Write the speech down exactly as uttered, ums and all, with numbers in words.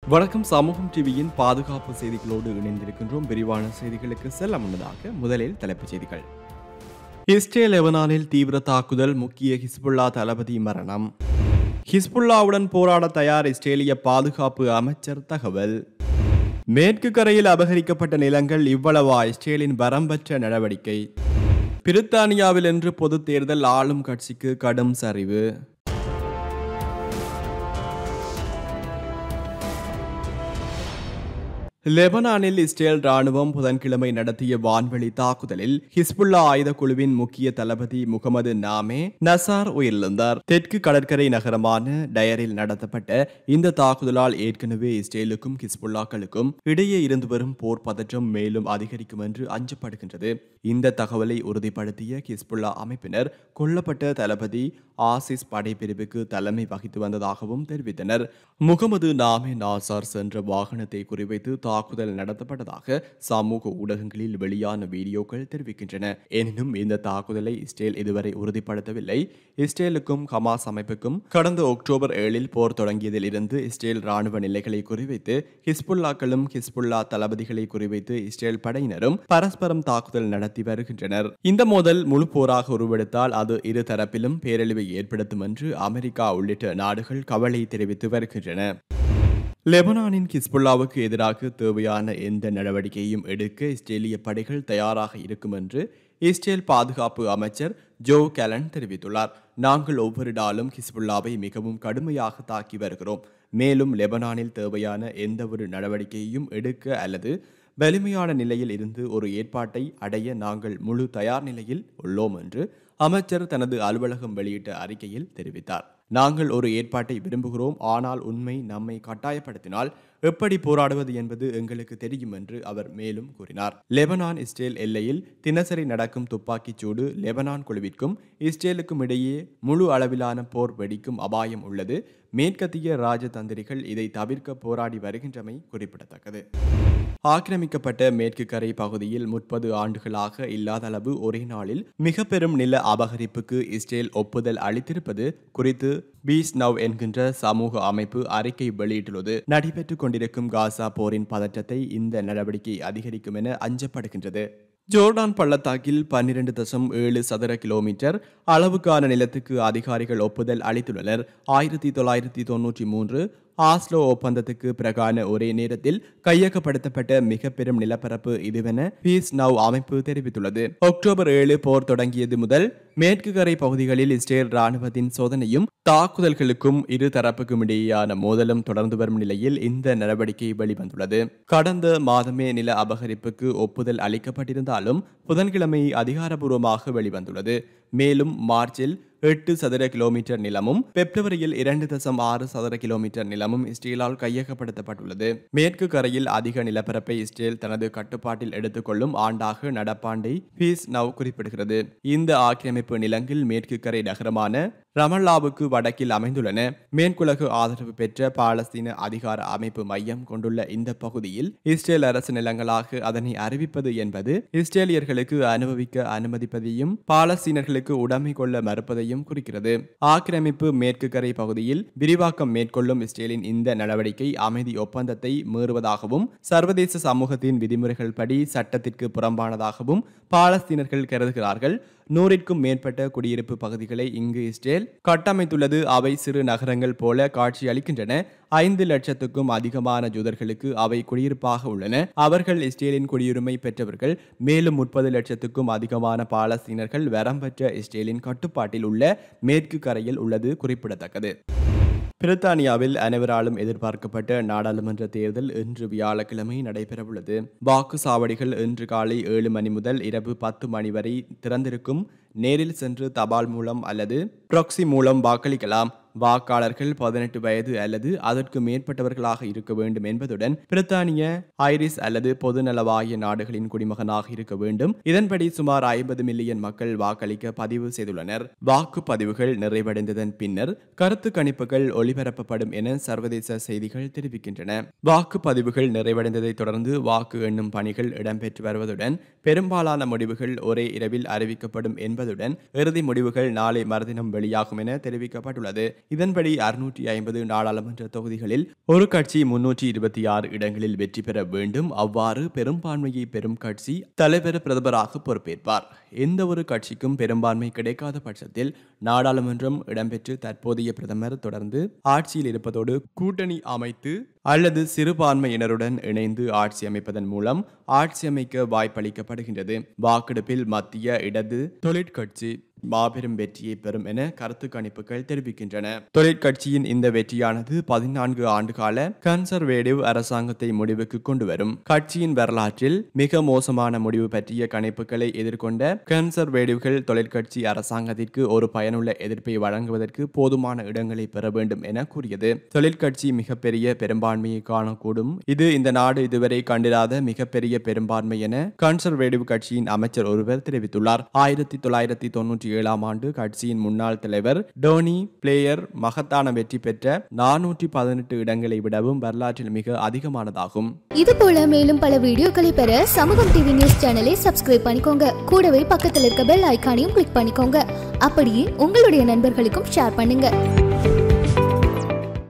வணக்கம். சமூகம் டிவியின் பாதுகாப்பு செய்திகளோடு இணைந்திருக்கின்றோம். விரிவான செய்திகளுக்கு செல்ல முன்னதாக முதலில் தலைப்புச் செய்திகள். இஸ்ரேல் லெபனானில் தீவிர தாக்குதல், முக்கிய ஹிஸ்புல்லா தளபதி மரணம். ஹிஸ்புல்லாவுடன் போராட தயார் இஸ்ரேலிய பாதுகாப்பு அமைச்சர் தகவல். மேற்கு கரையில் அபகரிக்கப்பட்ட நிலங்கள் இவ்வளவா இஸ்ரேலின் வரம்பற்ற நடவடிக்கை. பிரித்தானியாவில் இன்று பொதுத் தேர்தல், ஆளும் கட்சிக்கு கடும் சரிவு. லெபனானில் இஸ்ரேல் ராணுவம் புதன்கிழமை நடத்திய வான்வெளி தாக்குதலில் ஹிஸ்புல்லா ஆயுத குழுவின் முக்கிய தளபதி முகமது நாமே நசார் உயிரிழந்தார். தெற்கு கடற்கரை நகரமான டயரில் நடத்தப்பட்ட இந்த தாக்குதலால் ஏற்கனவே இஸ்ரேலுக்கும் ஹிஸ்புல்லாக்களுக்கும் இடையே இருந்து வரும் போர் பதற்றம் மேலும் அதிகரிக்கும் என்று அஞ்சப்படுகின்றது. இந்த தகவலை உறுதிப்படுத்திய ஹிஸ்புல்லா அமைப்பினர் கொல்லப்பட்ட தளபதி ஆசிஸ் படைப்பிரிவுக்கு தலைமை வகித்து வந்ததாகவும் தெரிவித்தனர். முகமது நாமே நாசார் சென்ற வாகனத்தை குறிவைத்து தாக்குதல் நடத்தப்பட்டதாக சமூக ஊடகங்களில் வெளியான வீடியோக்கள் தெரிவிக்கின்றன. எனினும் இந்த தாக்குதலை இஸ்ரேல் இதுவரை உறுதிப்படுத்தவில்லை. இஸ்ரேலுக்கும் ஹமாஸ் அமைப்புக்கும் கடந்த அக்டோபர் ஏழில் போர் தொடங்கியதில் இருந்து இஸ்ரேல் ராணுவ நிலைகளை குறிவைத்து ஹிஸ்புல்லாக்களும் ஹிஸ்புல்லா தளபதிகளை குறிவைத்து இஸ்ரேல் படையினரும் பரஸ்பரம் தாக்குதல் நடத்தி வருகின்றனர். இந்த மோதல் முழு போராக உருவெடுத்தால் அது இரு தரப்பிலும் பேரழிவை ஏற்படுத்தும் என்று அமெரிக்கா உள்ளிட்ட நாடுகள் கவலை தெரிவித்து வருகின்றன. லெபனானின் ஹிஸ்புல்லாவுக்கு எதிராக தேவையான எந்த நடவடிக்கையும் எடுக்க இஸ்ரேலிய படைகள் தயாராக இருக்கும் என்று இஸ்ரேல் பாதுகாப்பு அமைச்சர் ஜோ கேலன் தெரிவித்துள்ளார். நாங்கள் ஒவ்வொரு நாளும் ஹிஸ்புல்லாவை மிகவும் கடுமையாக தாக்கி வருகிறோம். மேலும் லெபனானில் தேவையான எந்த ஒரு நடவடிக்கையையும் எடுக்க அல்லது வலிமையான நிலையில் இருந்து ஒரு ஏற்பாட்டை அடைய நாங்கள் முழு தயார் நிலையில் உள்ளோம் என்று அமைச்சர் தனது அலுவலகம் வெளியிட்ட அறிக்கையில் தெரிவித்தார். நாங்கள் ஒரு ஏற்பாட்டை விரும்புகிறோம், ஆனால் உண்மை நம்மை கட்டாயப்படுத்தினால் எப்படி போராடுவது என்பது எங்களுக்கு தெரியும் என்று அவர் மேலும் கூறினார். லெபனான் இஸ்ரேல் எல்லையில் தினசரி நடக்கும் துப்பாக்கிச் சூடு லெபனான் குழுவிற்கும் இஸ்ரேலுக்கும் இடையே முழு அளவிலான போர் வெடிக்கும் அபாயம் உள்ளது. மேற்கத்திய ராஜதந்திரிகள் இதை தவிர்க்க போராடி வருகின்றமை குறிப்பிடத்தக்கது. ஆக்கிரமிக்கப்பட்ட மேற்கு கரை பகுதியில் முப்பது ஆண்டுகளாக இல்லாத அளவு ஒரே நாளில் மிக பெரும் நில அபகரிப்புக்கு இஸ்ரேல் ஒப்புதல் அளித்திருப்பது குறித்து பீஸ் நவ் என்கின்ற சமூக அமைப்பு அறிக்கை வெளியிட்டுள்ளது. நடைபெற்றுக் கொண்டிருக்கும் காசா போரின் பதற்றத்தை இந்த நடவடிக்கை அதிகரிக்கும் என அஞ்சப்படுகின்றது. ஜோர்டான் பள்ளத்தாக்கில் பன்னிரண்டு தசம் ஏழு சதுர கிலோமீட்டர் அளவுக்கான நிலத்துக்கு அதிகாரிகள் ஒப்புதல் அளித்துள்ளனர். ஆயிரத்தி தொள்ளாயிரத்தி தொன்னூற்றி மூன்று ஆஸ்லோ ஒப்பந்தத்துக்கு பிறகான ஒரே நேரத்தில் கையகப்படுத்தப்பட்ட மிக பெரும் நிலப்பரப்பு இதுவென பீஸ் நவ் அமைப்பு தெரிவித்துள்ளது. அக்டோபர் ஏழு போர் தொடங்கியது முதல் மேற்கு கரை பகுதிகளில் இஸ்ரேல் ராணுவத்தின் சோதனையும் தாக்குதல்களுக்கும் இரு தரப்புக்கும் இடையேயான மோதலும் தொடர்ந்து வரும் நிலையில் இந்த நடவடிக்கை வெளிவந்துள்ளது. கடந்த மாதமே நில அபகரிப்புக்கு ஒப்புதல் அளிக்கப்பட்டிருந்தாலும் புதன்கிழமை அதிகாரப்பூர்வமாக வெளிவந்துள்ளது. மேலும் மார்ச்சில் எட்டு சதுர கிலோமீட்டர் நிலமும் பிப்ரவரியில் இரண்டு தசம் ஆறு சதுர கிலோமீட்டர் நிலமும் இஸ்ரேலால் கையகப்படுத்தப்பட்டுள்ளது. மேற்கு கரையில் அதிக நிலப்பரப்பை இஸ்ரேல் தனது கட்டுப்பாட்டில் எடுத்துக்கொள்ளும் ஆண்டாக நடப்பாண்டை பீஸ் நவ் குறிப்பிடுகிறது. இந்த ஆக்கிரமிப்பு நிலங்கள் மேற்கு கரை நகரமான ரமல்லாவுக்கு வடக்கில் அமைந்துள்ளன. மேற்குலகு ஆதரவு பெற்ற பாலஸ்தீன அதிகார அமைப்பு மையம் கொண்டுள்ள இந்த பகுதியில் இஸ்ரேல் அரசு நிலங்களாக அதனை அறிவிப்பது என்பது இஸ்ரேலியர்களுக்கு அனுபவிக்க அனுமதிப்பதையும் பாலஸ்தீனர்களுக்கு உடைமை கொள்ள மறுப்பதையும் குறிக்கிறது. ஆக்கிரமிப்பு மேற்கு கரை பகுதியில் விரிவாக்கம் மேற்கொள்ளும் இஸ்ரேலின் இந்த நடவடிக்கை அமைதி ஒப்பந்தத்தை மீறுவதாகவும் சர்வதேச சமூகத்தின் விதிமுறைகள் படி சட்டத்திற்கு புறம்பானதாகவும் பாலஸ்தீனர்கள் கருதுகிறார்கள். நூறிற்கும் மேற்பட்ட குடியிருப்பு பகுதிகளை இங்கு இஸ்ரேல் கட்டமைத்துள்ளது. அவை சிறு நகரங்கள் போல காட்சி அளிக்கின்றன. ஐந்து லட்சத்துக்கும் அதிகமான ஜூதர்களுக்கு அவை குடியிருப்பாக உள்ளன. அவர்கள் இஸ்ரேலின் குடியுரிமை பெற்றவர்கள். மேலும் முப்பது லட்சத்துக்கும் அதிகமான பாலஸ்தீனர்கள் வரம்பற்ற இஸ்ரேலின் கட்டுப்பாட்டில் உள்ள மேற்கு கரையில் உள்ளது குறிப்பிடத்தக்கது. பிரித்தானியாவில் அனைவராலும் எதிர்பார்க்கப்பட்ட நாடாளுமன்ற தேர்தல் இன்று வியாழக்கிழமை நடைபெறவுள்ளது. வாக்குச்சாவடிகள் இன்று காலை ஏழு மணி முதல் இரவு பத்து மணி வரை திறந்திருக்கும். நேரில் சென்று தபால் மூலம் அல்லது ப்ராக்ஸி மூலம் வாக்களிக்கலாம். வாக்காளர்கள் பதினெட்டு வயது அல்லது அதற்கு மேற்பட்டவர்களாக இருக்க வேண்டும் என்பதுடன் பிரித்தானிய, ஐரிஷ் அல்லது பொதுநலவாய நாடுகளின் குடிமகனாக இருக்க வேண்டும். இதன்படி சுமார் ஐம்பது மில்லியன் மக்கள் வாக்களிக்க பதிவு செய்துள்ளனர். வாக்குப்பதிவுகள் நிறைவடைந்ததன் பின்னர் கருத்து கணிப்புகள் ஒளிபரப்பப்படும் என சர்வதேச செய்திகள் தெரிவிக்கின்றன. வாக்குப்பதிவுகள் நிறைவடைந்ததை தொடர்ந்து வாக்கு எண்ணும் பணிகள் இடம்பெற்று வருவதுடன் பெரும்பாலான முடிவுகள் ஒரே இரவில் அறிவிக்கப்படும் என்பதுடன் இறுதி முடிவுகள் நாளை மறுதினம் வெளியாகும் என தெரிவிக்கப்பட்டுள்ளது. இதன்படி அறுநூற்றி ஐம்பது நாடாளுமன்ற தொகுதிகளில் ஒரு கட்சி முன்னூற்றி இருபத்தி ஆறு இடங்களில் வெற்றி பெற வேண்டும். அவ்வாறு பெரும்பான்மையை பெறும் கட்சி தலைவர் பிரதமராக பொறுப்பேற்பார். எந்த ஒரு கட்சிக்கும் பெரும்பான்மை கிடைக்காத பட்சத்தில் நாடாளுமன்றம் இடம்பெற்று தற்போதைய பிரதமர் தொடர்ந்து ஆட்சியில் இருப்பதோடு கூட்டணி அமைத்து அல்லது சிறுபான்மையினருடன் இணைந்து ஆட்சி அமைப்பதன் மூலம் ஆட்சி அமைக்க வாய்ப்பளிக்கப்படுகின்றது. வாக்கெடுப்பில் மத்திய இடது தொழிற்கட்சி மாபெரும் வெற்றியை பெறும் என கருத்து கணிப்புகள் தெரிவிக்கின்றன. தொழிற்கட்சியின் இந்த வெற்றியானது பதினான்கு ஆண்டுகால கன்சர்வேட்டிவ் அரசாங்கத்தை முடிவுக்கு கொண்டு வரும். கட்சியின் வரலாற்றில் மிக மோசமான முடிவு பற்றிய கணிப்புகளை எதிர்கொண்ட கன்சர்வேட்டிவ்கள் தொழிற்கட்சி அரசாங்கத்திற்கு ஒரு பயனுள்ள எதிர்ப்பை வழங்குவதற்கு போதுமான இடங்களை பெற வேண்டும் என கூறியது. தொழிற்கட்சி மிகப்பெரிய பெரும்பான்மையை காணக்கூடும். இது இந்த நாடு இதுவரை கண்டிராத மிகப்பெரிய பெரும்பான்மை என கன்சர்வேட்டிவ் கட்சியின் அமைச்சர் ஒருவர் தெரிவித்துள்ளார். ஆயிரத்தி தொள்ளாயிரத்தி தொன்னூற்றி ஏழாம் ஆண்டு கட்சியின் முன்னாள் தலைவர் டோனி பிளேயர் மகத்தான வெற்றி பெற்ற நானூற்றி பதினெட்டு இடங்களை விடவும் வரலாற்றில் மிக அதிகமானதாகும். இது போல மேலும் பல வீடியோக்களை பெற சமூகம் டிவி நியூஸ் சேனலை சப்ஸ்கிரைப் பண்ணிக்கோங்க. கூடவே பக்கத்தில் இருக்க பெல் ஐகானையும் கிளிக் பண்ணிக்கோங்க. அப்படியே உங்களுடைய நண்பர்களுக்கும் ஷேர் பண்ணுங்க.